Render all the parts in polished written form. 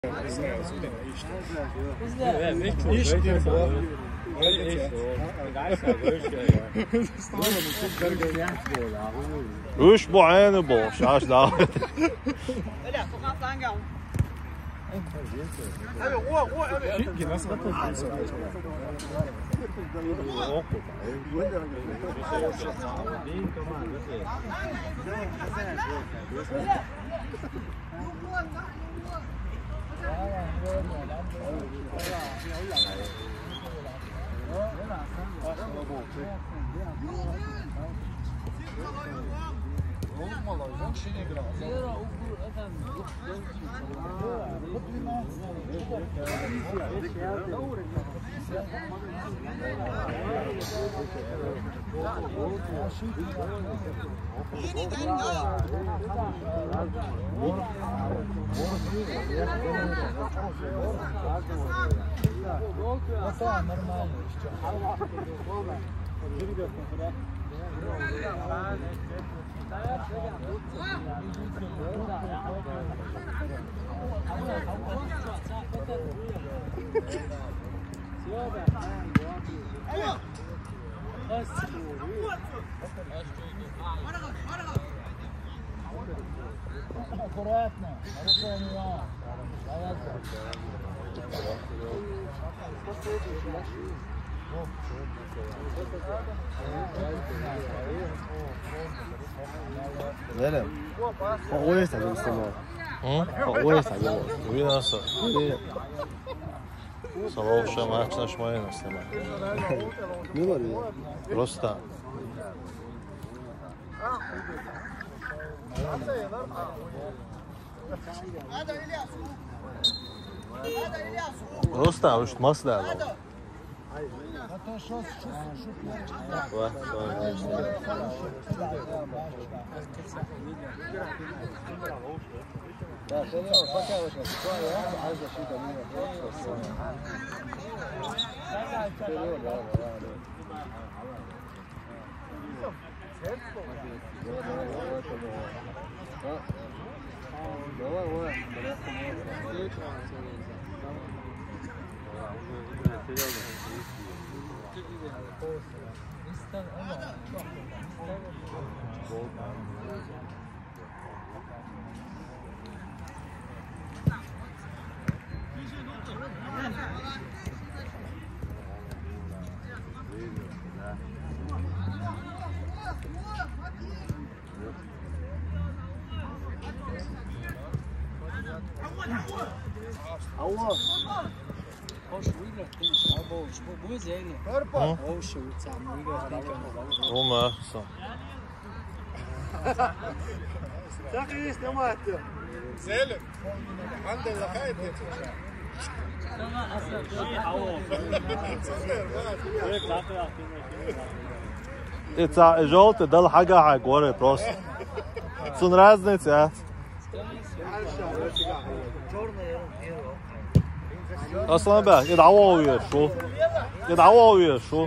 اسبوعين باش عاش دعوة زلم قويس على الاستماع قويس على ويناسا صلاح شما احسنش ما ينستمع مين رستم رستم وش مصدر وما أحسن تقيس نمات سالم عند اللقاء إذا جولت دل حاجة حاجة بروست سون رازنيت أصلاً بقى يدعوه وير شو يدعوه وير شو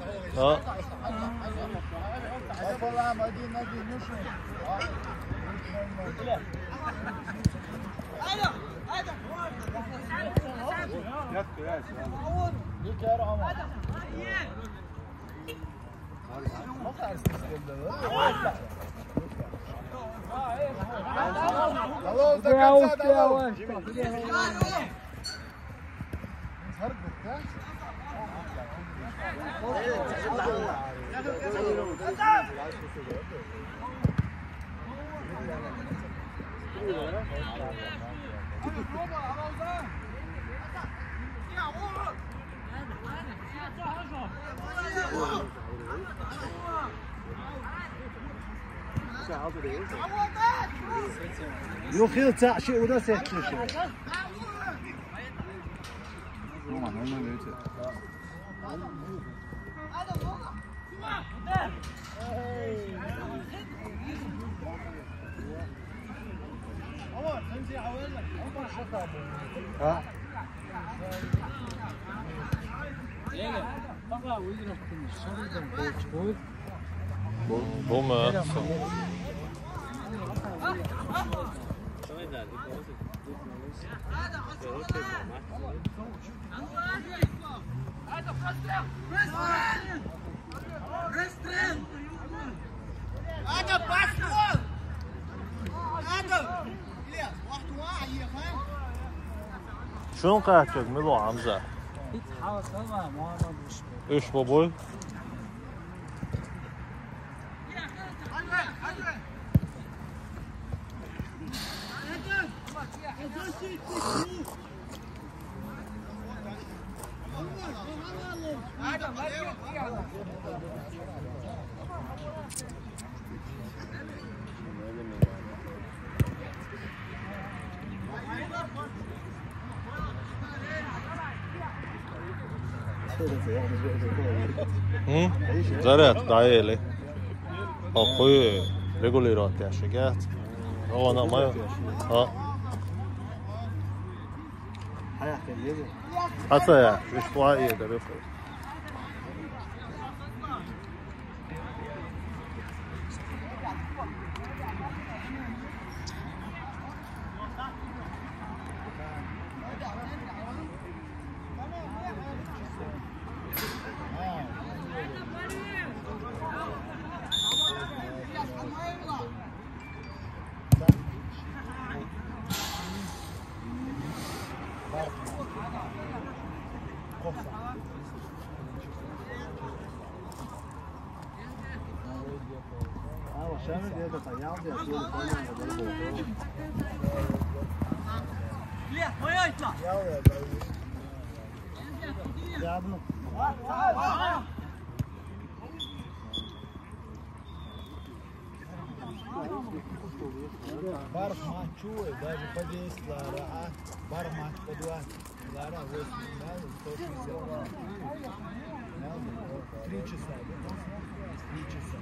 يخيل تاع شيء ولا سيت شيء بوما شلون قاعدتك ملو عمزة؟ ايش بابوي؟ زرعت دعيلي أخوي ريجوليرات يا شجعت هو أنا ما حتى يا مش طوعية ده بيخلص Барман чует, даже по 10 лара, а барман по 20 лара, 8 лара, 160. 3 часа. 3 часа.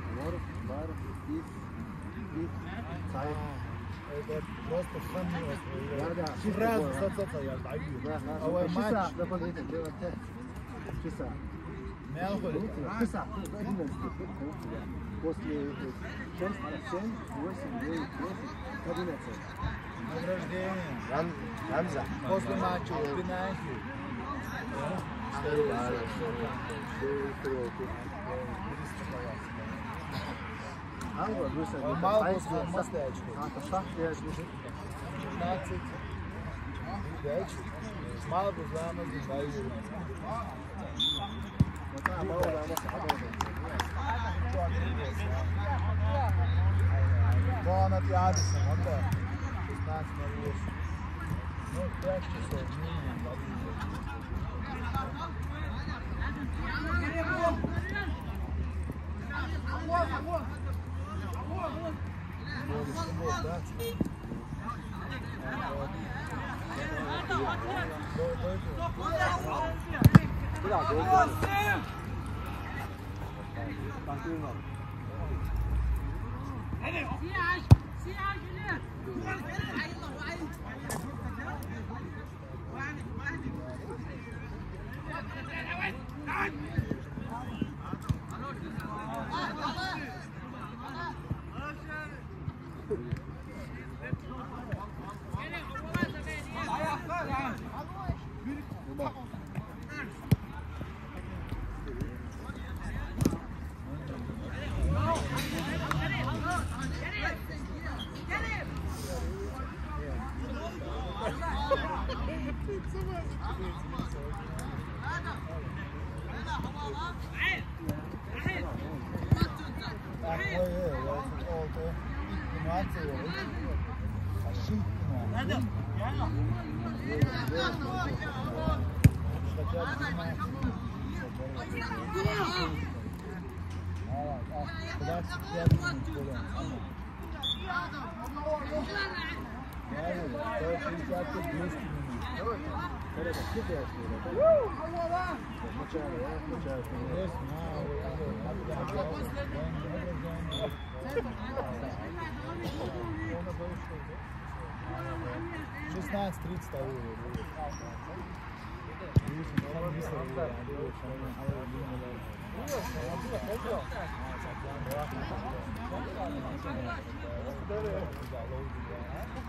Это просто хамило. Сразу соцоца я даю. А вы матч. Часа. Мелкий. Часа. После 6, 7, 8, 9, 10, 11. Награждение. Хамза. После матча пенальти. Мало после мостячки. 15. Дальше. Мало после мостячки. Комнат Ядиса, надо 16:08. Ну, 5 часов минимум.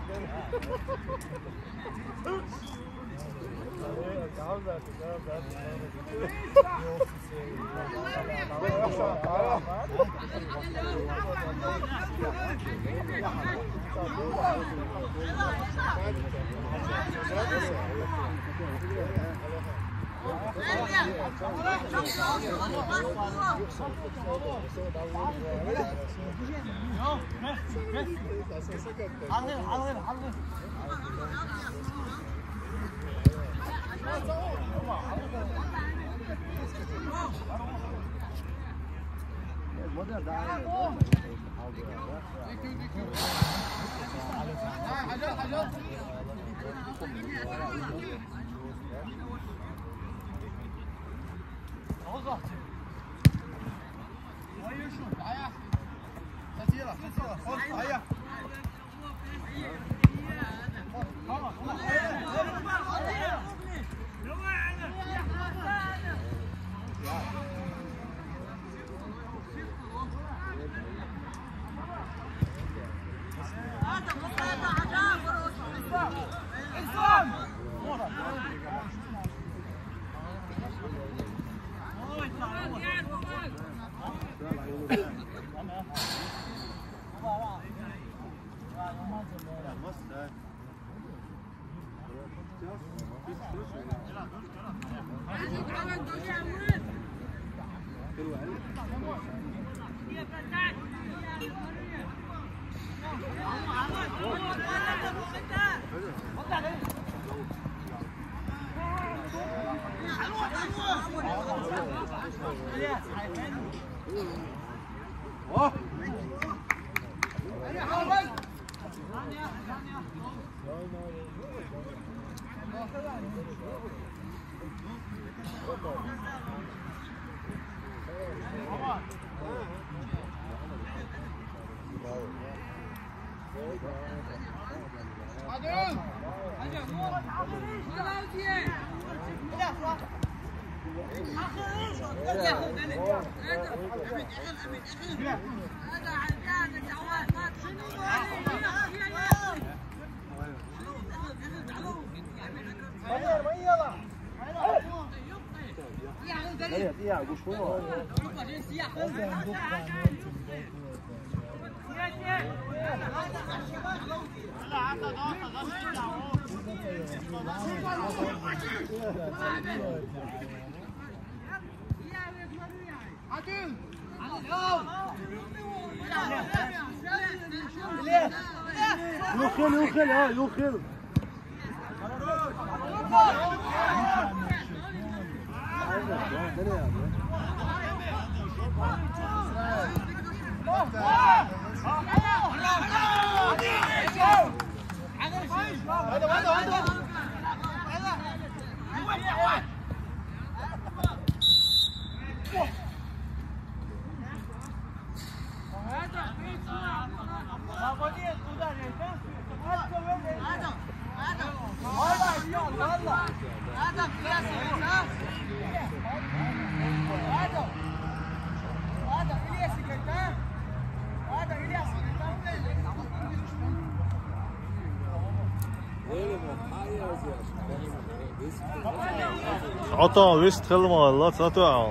يوخل Attends, visst helemaal, laat dat wel.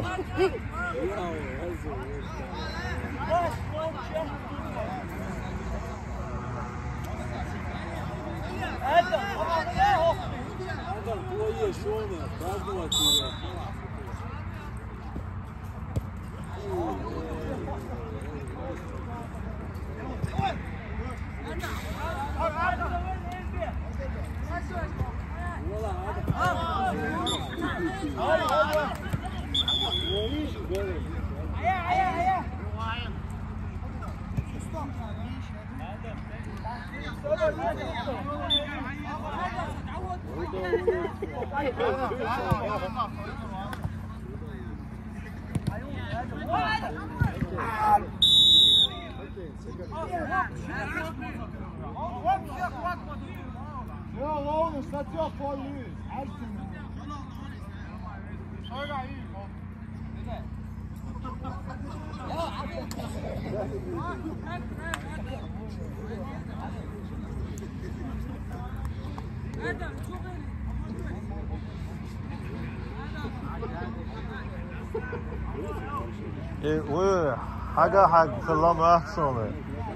وي حاجة خلاها ما أحسن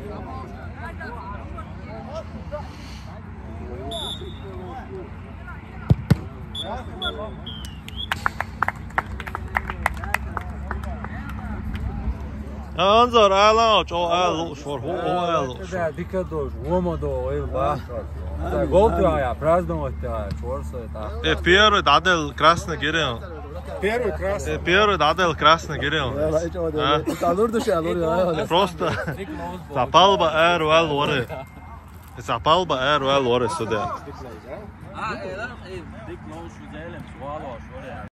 انظر الان او شور هو Da dikkat doš, uomodo ili bašat. Da gol traja, praznovo traja, čvorso je tako. Первый дадел красный гирел. Первый красный. Первый дадел красный гирел. Просто запал бы эр уэл воре. Запал бы эр уэл воре сюда. Dik loos, dik loos, we delen,